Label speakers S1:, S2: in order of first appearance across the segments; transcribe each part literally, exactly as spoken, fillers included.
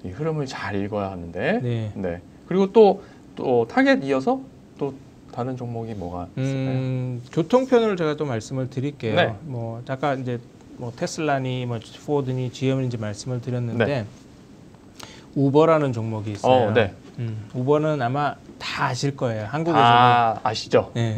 S1: 이 흐름을 잘 읽어야 하는데.
S2: 네.
S1: 네. 그리고 또, 또 타겟 이어서 또 다른 종목이 뭐가 있을까요?
S2: 음, 교통편을 제가 또 말씀을 드릴게요.
S1: 네.
S2: 뭐 아까 이제 뭐 테슬라니 뭐 포드니 지엠인지 말씀을 드렸는데
S1: 네.
S2: 우버라는 종목이 있어요.
S1: 어, 네.
S2: 음, 우버는 아마 다 아실 거예요. 한국에서는.
S1: 아, 아시죠?
S2: 네.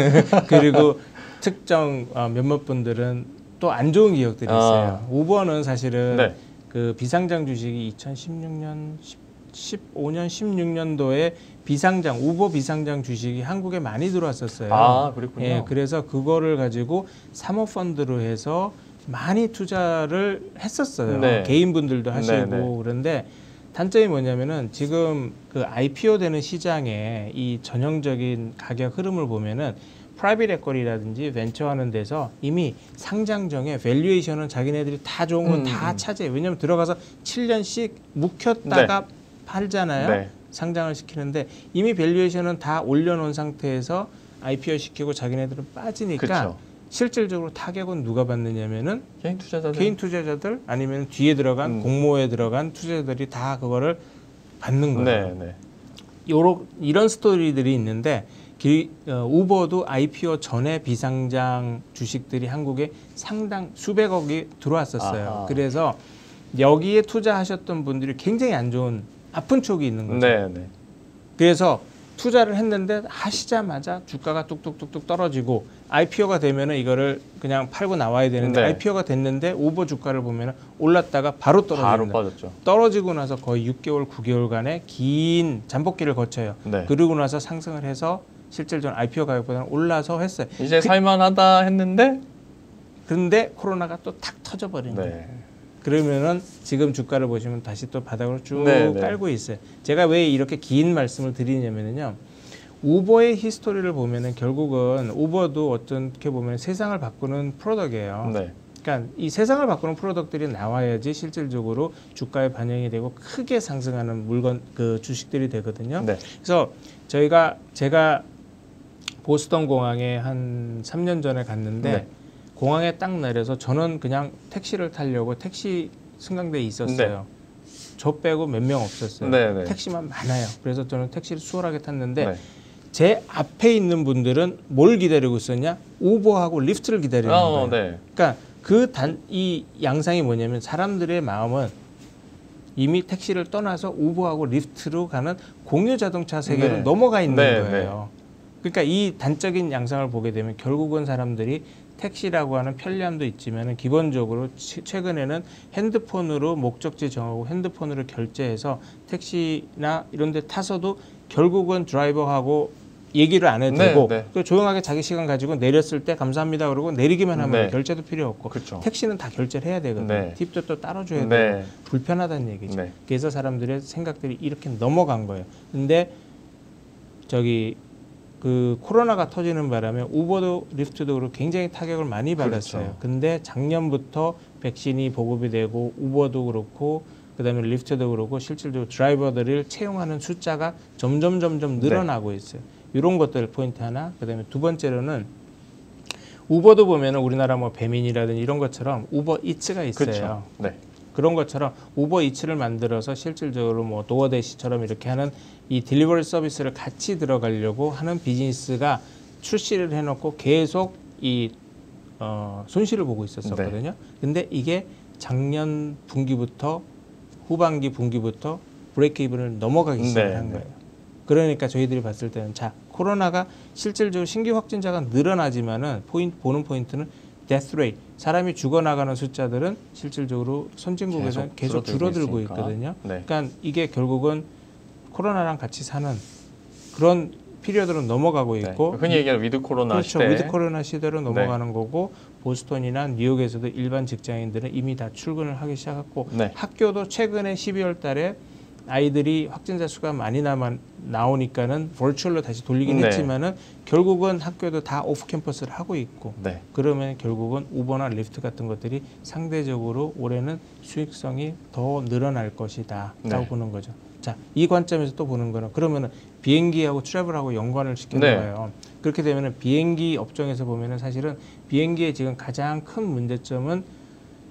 S2: 그리고 특정 어, 몇몇 분들은 또 안 좋은 기억들이 있어요.
S1: 아.
S2: 우버는 사실은
S1: 네.
S2: 그 비상장 주식이 이천십육 년, 십오 년, 십육 년도에 비상장, 우버 비상장 주식이 한국에 많이 들어왔었어요.
S1: 아, 그랬군요.
S2: 예, 그래서 그거를 가지고 사모펀드로 해서 많이 투자를 했었어요.
S1: 네.
S2: 개인분들도 하시고
S1: 네, 네.
S2: 그런데 단점이 뭐냐면은 지금 그 아이피오 되는 시장에 이 전형적인 가격 흐름을 보면은 프라이빗 에쿼리라든지 벤처 하는 데서 이미 상장 전에 밸류에이션은 자기네들이 다 좋은 건 다
S1: 음, 음.
S2: 차지해요. 왜냐하면 들어가서 칠 년씩 묵혔다가
S1: 네.
S2: 팔잖아요.
S1: 네.
S2: 상장을 시키는데 이미 밸류에이션은 다 올려놓은 상태에서 아이피오 시키고 자기네들은 빠지니까
S1: 그쵸.
S2: 실질적으로 타격은 누가 받느냐면은
S1: 개인 투자자들.
S2: 개인 투자자들 아니면 뒤에 들어간
S1: 음.
S2: 공모에 들어간 투자자들이 다 그거를 받는 거예요.
S1: 네, 네.
S2: 요런 이런 스토리들이 있는데 기, 어, 우버도 아이피오 전에 비상장 주식들이 한국에 상당 수백억이 들어왔었어요.
S1: 아하.
S2: 그래서 여기에 투자하셨던 분들이 굉장히 안 좋은 아픈 촉이 있는 거죠.
S1: 네, 네.
S2: 그래서 투자를 했는데 하시자마자 주가가 뚝뚝뚝뚝 떨어지고 아이피오가 되면은 이거를 그냥 팔고 나와야 되는데
S1: 네.
S2: 아이피오가 됐는데 우버 주가를 보면은 올랐다가 바로
S1: 바로
S2: 떨어집니다.
S1: 빠졌죠.
S2: 떨어지고 나서 거의 육 개월, 구 개월간의 긴 잠복기를 거쳐요.
S1: 네.
S2: 그러고 나서 상승을 해서 실질적으로 아이피오 가격보다는 올라서 했어요.
S1: 이제
S2: 그,
S1: 살만하다 했는데.
S2: 그런데 코로나가 또 탁 터져버린 거예요.
S1: 네.
S2: 그러면은 지금 주가를 보시면 다시 또 바닥으로 쭉
S1: 네, 네.
S2: 깔고 있어요. 제가 왜 이렇게 긴 말씀을 드리냐면요. 우버의 히스토리를 보면은 결국은 우버도 어떻게 보면 세상을 바꾸는 프로덕트예요.
S1: 네.
S2: 그러니까 이 세상을 바꾸는 프로덕트들이 나와야지 실질적으로 주가에 반영이 되고 크게 상승하는 물건 그 주식들이 되거든요.
S1: 네.
S2: 그래서 저희가 제가 보스턴 공항에 한 삼 년 전에 갔는데
S1: 네.
S2: 공항에 딱 내려서 저는 그냥 택시를 타려고 택시 승강대에 있었어요. 저 빼고 몇 명 없었어요.
S1: 네, 네.
S2: 택시만 많아요. 그래서 저는 택시를 수월하게 탔는데
S1: 네.
S2: 제 앞에 있는 분들은 뭘 기다리고 있었냐? 우버하고 리프트를 기다리는
S1: 어,
S2: 거예요.
S1: 네.
S2: 그러니까 그 단 이 양상이 뭐냐면 사람들의 마음은 이미 택시를 떠나서 우버하고 리프트로 가는 공유 자동차 세계로
S1: 네.
S2: 넘어가 있는
S1: 네,
S2: 거예요. 그러니까 이 단적인 양상을 보게 되면 결국은 사람들이 택시라고 하는 편리함도 있지만 기본적으로 최근에는 핸드폰으로 목적지 정하고 핸드폰으로 결제해서 택시나 이런 데 타서도 결국은 드라이버하고 얘기를 안 해도
S1: 네,
S2: 되고
S1: 네.
S2: 또 조용하게 자기 시간 가지고 내렸을 때 감사합니다 그러고 내리기만 하면
S1: 네.
S2: 결제도 필요 없고
S1: 그렇죠.
S2: 택시는 다 결제를 해야 되거든요.
S1: 네.
S2: 팁도 또 따로 줘야
S1: 네.
S2: 되고 불편하다는 얘기죠.
S1: 네.
S2: 그래서 사람들의 생각들이 이렇게 넘어간 거예요. 근데 저기 그 코로나가 터지는 바람에 우버도 리프트도 그렇고 굉장히 타격을 많이 받았어요.
S1: 그렇죠.
S2: 근데 작년부터 백신이 보급이 되고 우버도 그렇고 그다음에 리프트도 그렇고 실질적으로 드라이버들을 채용하는 숫자가 점점 점점 늘어나고 있어요. 이런 것들 포인트 하나. 그다음에 두 번째로는 우버도 보면은 우리나라 뭐 배민이라든지 이런 것처럼 우버 이츠가 있어요.
S1: 그렇죠. 네.
S2: 그런 것처럼 우버 이츠를 만들어서 실질적으로 뭐 도어대시처럼 이렇게 하는 이 딜리버리 서비스를 같이 들어가려고 하는 비즈니스가 출시를 해놓고 계속 이 어, 손실을 보고 있었었거든요.
S1: 네.
S2: 근데 이게 작년 분기부터 후반기 분기부터 브레이크 이븐을 넘어가기 시작한
S1: 네,
S2: 거예요. 그러니까 저희들이 봤을 때는 자 코로나가 실질적으로 신규 확진자가 늘어나지만은 포인트 보는 포인트는 데스 레이트 사람이 죽어나가는 숫자들은 실질적으로 선진국에서는 계속, 계속 줄어들고 있으니까. 있거든요. 네. 그러니까 이게 결국은 코로나랑 같이 사는 그런 피리어드로 넘어가고 있고
S1: 네. 흔히 얘기하는 위드 코로나
S2: 그렇죠.
S1: 시대.
S2: 위드 코로나 시대로 넘어가는
S1: 네.
S2: 거고 보스턴이나 뉴욕에서도 일반 직장인들은 이미 다 출근을 하기 시작했고
S1: 네.
S2: 학교도 최근에 십이월 달에 아이들이 확진자 수가 많이 남아, 나오니까는 버추얼로 다시 돌리긴
S1: 네.
S2: 했지만은 결국은 학교도 다 오프 캠퍼스를 하고 있고
S1: 네.
S2: 그러면 결국은 우버나 리프트 같은 것들이 상대적으로 올해는 수익성이 더 늘어날 것이다 라고
S1: 네.
S2: 보는 거죠. 자, 이 관점에서 또 보는 거는 그러면은 비행기하고 트래블하고 연관을 시켜놓아요. 네. 그렇게 되면은 비행기 업종에서 보면은 사실은 비행기의 지금 가장 큰 문제점은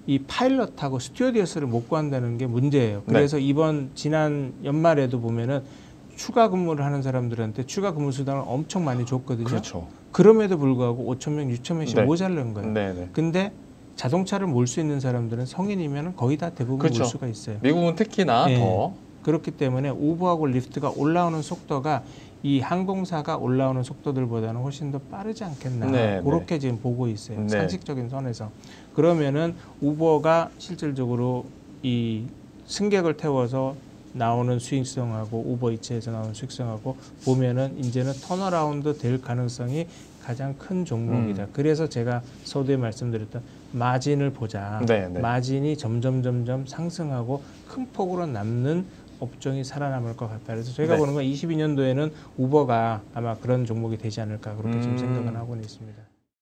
S2: 이 파일럿하고 스튜어디스를 못 구한다는 게 문제예요. 그래서 네. 이번 지난 연말에도 보면은 추가 근무를 하는 사람들한테 추가 근무 수당을 엄청 많이 줬거든요.
S1: 그렇죠.
S2: 그럼에도 불구하고 오천 명, 육천 명씩
S1: 네.
S2: 모자란 거예요.
S1: 네, 네.
S2: 근데 자동차를 몰 수 있는 사람들은 성인이면 거의 다 대부분
S1: 그렇죠.
S2: 몰 수가 있어요.
S1: 미국은 특히나
S2: 네.
S1: 더
S2: 그렇기 때문에 우버하고 리프트가 올라오는 속도가 이 항공사가 올라오는 속도들보다는 훨씬 더 빠르지 않겠나.
S1: 네,
S2: 그렇게
S1: 네.
S2: 지금 보고 있어요.
S1: 네.
S2: 상식적인 선에서. 그러면은 우버가 실질적으로 이 승객을 태워서 나오는 수익성하고 우버이츠에서 나오는 수익성하고 보면은 이제는 턴어라운드 될 가능성이 가장 큰 종목이다. 음. 그래서 제가 서두에 말씀드렸던 마진을 보자.
S1: 네, 네.
S2: 마진이 점점 점점 상승하고 큰 폭으로 남는 업종이 살아남을 것 같다. 그래서 저희가
S1: 네.
S2: 보는 건 이십이 년도에는 우버가 아마 그런 종목이 되지 않을까 그렇게
S1: 음.
S2: 지금 생각은 하고 있습니다.